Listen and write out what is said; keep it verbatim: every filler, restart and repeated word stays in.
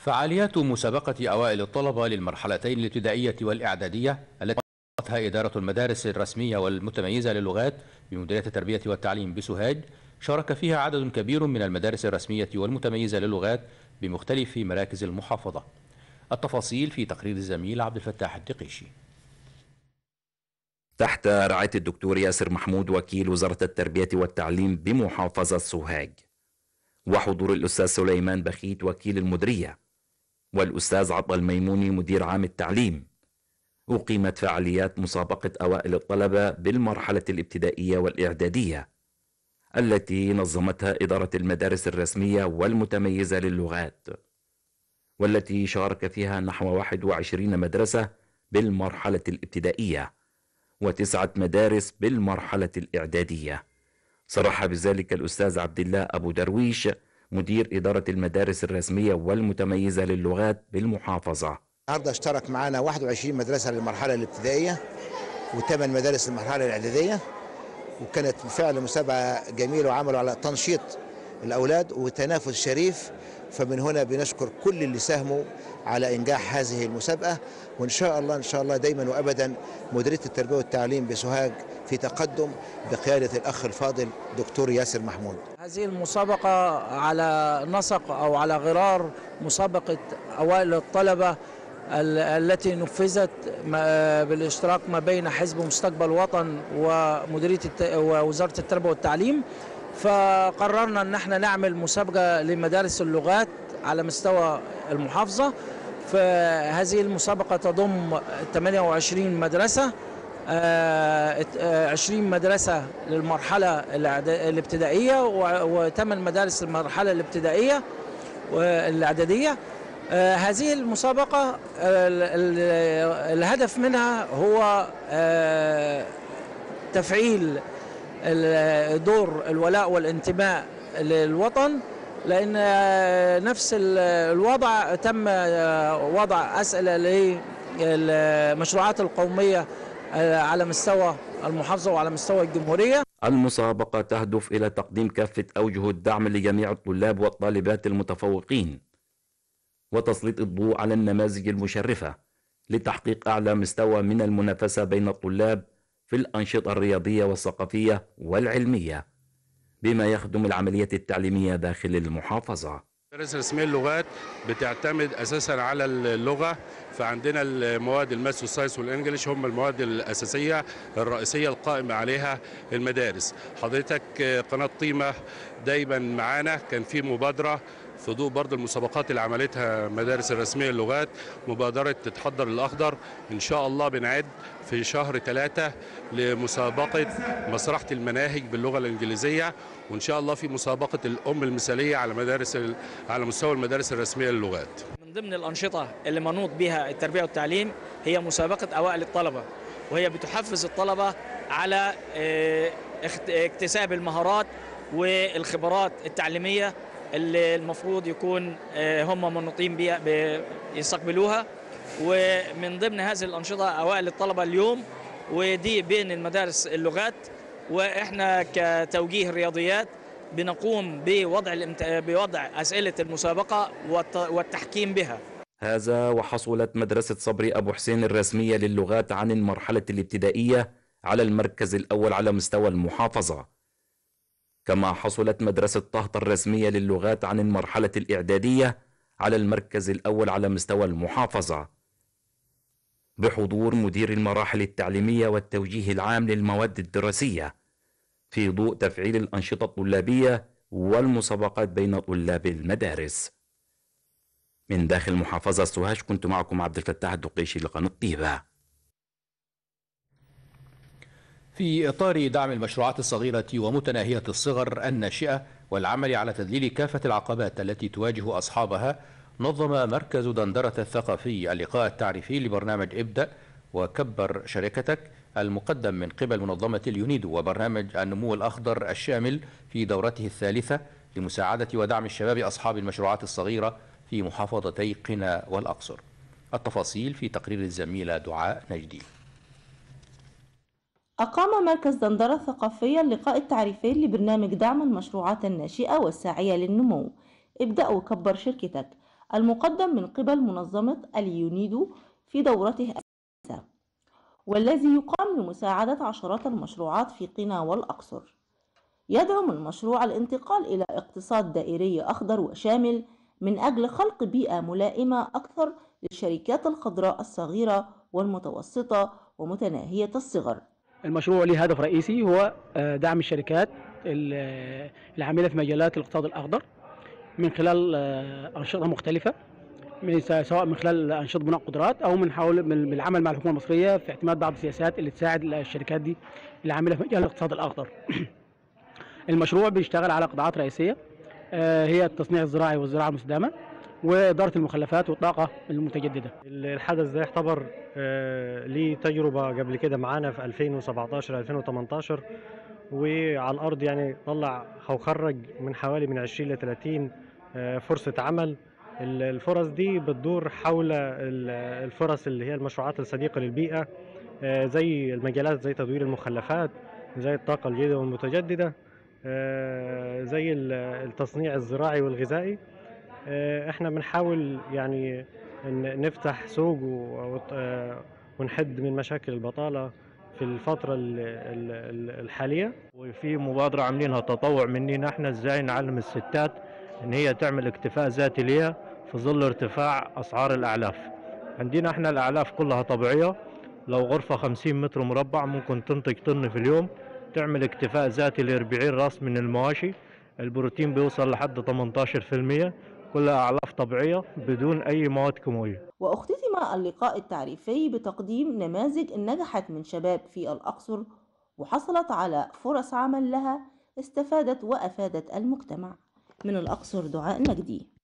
فعاليات مسابقة أوائل الطلبة للمرحلتين الابتدائية والإعدادية التي نظمتها إدارة المدارس الرسمية والمتميزة للغات بمديرية التربية والتعليم بسوهاج، شارك فيها عدد كبير من المدارس الرسمية والمتميزة للغات بمختلف مراكز المحافظة. التفاصيل في تقرير الزميل عبد الفتاح الدقيشي. تحت رعاية الدكتور ياسر محمود وكيل وزارة التربية والتعليم بمحافظة سوهاج، وحضور الأستاذ سليمان بخيت وكيل المديرية والأستاذ عطا الميموني مدير عام التعليم، أقيمت فعاليات مسابقة أوائل الطلبة بالمرحلة الابتدائية والإعدادية التي نظمتها إدارة المدارس الرسمية والمتميزة للغات، والتي شارك فيها نحو واحد وعشرين مدرسة بالمرحلة الابتدائية وتسعة مدارس بالمرحلة الإعدادية. صرح بذلك الأستاذ عبد الله أبو درويش مدير إدارة المدارس الرسمية والمتميزة للغات بالمحافظة. النهارده اشترك معنا واحد وعشرين مدرسة للمرحلة الابتدائية وثمان مدارس للمرحلة الإعدادية، وكانت بالفعل مسابقة جميلة وعملوا على تنشيط الأولاد وتنافس شريف، فمن هنا بنشكر كل اللي ساهموا على إنجاح هذه المسابقة، وإن شاء الله إن شاء الله دايما وأبدا مديرية التربية والتعليم بسوهاج في تقدم بقيادة الأخ الفاضل دكتور ياسر محمود. هذه المسابقة على نسق أو على غرار مسابقة أوائل الطلبة التي نفذت بالاشتراك ما بين حزب مستقبل وطن ومديرية ووزارة التربية والتعليم، فقررنا أن احنا نعمل مسابقة لمدارس اللغات على مستوى المحافظة. فهذه المسابقة تضم ثمانية وعشرين مدرسة، عشرين مدرسة للمرحلة الابتدائية وثمان مدارس للمرحلة الابتدائية والإعدادية. هذه المسابقة الهدف منها هو تفعيل دور الولاء والانتماء للوطن، لأن نفس الوضع تم وضع أسئلة للمشروعات القومية على مستوى المحافظة وعلى مستوى الجمهورية. المسابقة تهدف إلى تقديم كافة أوجه الدعم لجميع الطلاب والطالبات المتفوقين، وتسليط الضوء على النماذج المشرفة لتحقيق أعلى مستوى من المنافسة بين الطلاب في الأنشطة الرياضية والثقافية والعلمية بما يخدم العملية التعليمية داخل المحافظة. مدارس رسمية اللغات بتعتمد أساسا على اللغة، فعندنا المواد الماس والساينس والإنجليش هم المواد الأساسية الرئيسية القائمة عليها المدارس. حضرتك قناة قيمة دايما معانا، كان في مبادرة في ضوء برضه المسابقات اللي عملتها مدارس الرسمية اللغات، مبادرة تتحضر الأخضر. إن شاء الله بنعد في شهر ثلاثة لمسابقة مسرحة المناهج باللغة الإنجليزية، وإن شاء الله في مسابقة الأم المثالية على مدارس على مستوى المدارس الرسمية للغات. من ضمن الأنشطة اللي منوط بها التربية والتعليم هي مسابقة أوائل الطلبة، وهي بتحفز الطلبة على اكتساب المهارات والخبرات التعليمية اللي المفروض يكون هم منوطين بها يستقبلوها. ومن ضمن هذه الأنشطة أوائل الطلبة اليوم، ودي بين المدارس اللغات، وإحنا كتوجيه الرياضيات بنقوم بوضع بوضع أسئلة المسابقة والتحكيم بها. هذا وحصلت مدرسة صبري أبو حسين الرسمية للغات عن المرحلة الابتدائية على المركز الأول على مستوى المحافظة، كما حصلت مدرسة طهطا الرسمية للغات عن المرحلة الإعدادية على المركز الأول على مستوى المحافظة، بحضور مدير المراحل التعليمية والتوجيه العام للمواد الدراسية، في ضوء تفعيل الأنشطة الطلابية والمسابقات بين طلاب المدارس. من داخل محافظة سوهاج كنت معكم عبد الفتاح الدقيشي لقناة طيبة. في إطار دعم المشروعات الصغيرة ومتناهية الصغر الناشئة والعمل على تذليل كافة العقبات التي تواجه أصحابها، نظم مركز دندرة الثقافي اللقاء التعريفي لبرنامج ابدأ وكبر شركتك المقدم من قبل منظمة اليونيدو وبرنامج النمو الأخضر الشامل في دورته الثالثة لمساعدة ودعم الشباب أصحاب المشروعات الصغيرة في محافظتي قنا والأقصر. التفاصيل في تقرير الزميلة دعاء نجدي. أقام مركز دندرة الثقافية اللقاء التعريفي لبرنامج دعم المشروعات الناشئة والساعية للنمو ابدأ وكبر شركتك المقدم من قبل منظمة اليونيدو في دورته السادسة، والذي يقام لمساعدة عشرات المشروعات في قنا والأقصر. يدعم المشروع الانتقال إلى اقتصاد دائري أخضر وشامل من أجل خلق بيئة ملائمة أكثر للشركات الخضراء الصغيرة والمتوسطة ومتناهية الصغر. المشروع له هدف رئيسي هو دعم الشركات العاملة في مجالات الاقتصاد الأخضر من خلال أنشطة مختلفة، سواء من خلال أنشطة بناء قدرات أو من حول من العمل مع الحكومة المصرية في اعتماد بعض السياسات اللي تساعد الشركات دي العاملة في مجال الاقتصاد الأخضر. المشروع بيشتغل على قطاعات رئيسية هي التصنيع الزراعي والزراعة المستدامة وإدارة المخلفات والطاقة المتجددة. الحدث ده يعتبر ليه تجربة قبل كده معانا في ألفين وسبعتاشر ألفين وتمنتاشر، وعلى الأرض يعني طلع أو خرج من حوالي من عشرين ل ثلاثين فرصة عمل. الفرص دي بتدور حول الفرص اللي هي المشروعات الصديقة للبيئة، زي المجالات زي تدوير المخلفات، زي الطاقة الجديدة والمتجددة، زي التصنيع الزراعي والغذائي. احنا بنحاول يعني نفتح سوق ونحد من مشاكل البطالة في الفترة الحالية. وفي مبادرة عاملينها تطوع مننا احنا ازاي نعلم الستات ان هي تعمل اكتفاء ذاتي ليها في ظل ارتفاع اسعار الاعلاف. عندنا احنا الاعلاف كلها طبيعية، لو غرفة خمسين متر مربع ممكن تنتج طن في اليوم، تعمل اكتفاء ذاتي ل أربعين راس من المواشي، البروتين بيوصل لحد ثمانية عشر بالمئة، كلها أعلاف طبيعية بدون أي مواد كيماوية. واختتم اللقاء التعريفي بتقديم نماذج نجحت من شباب في الأقصر وحصلت على فرص عمل لها استفادت وأفادت المجتمع. من الأقصر دعاء المجدي.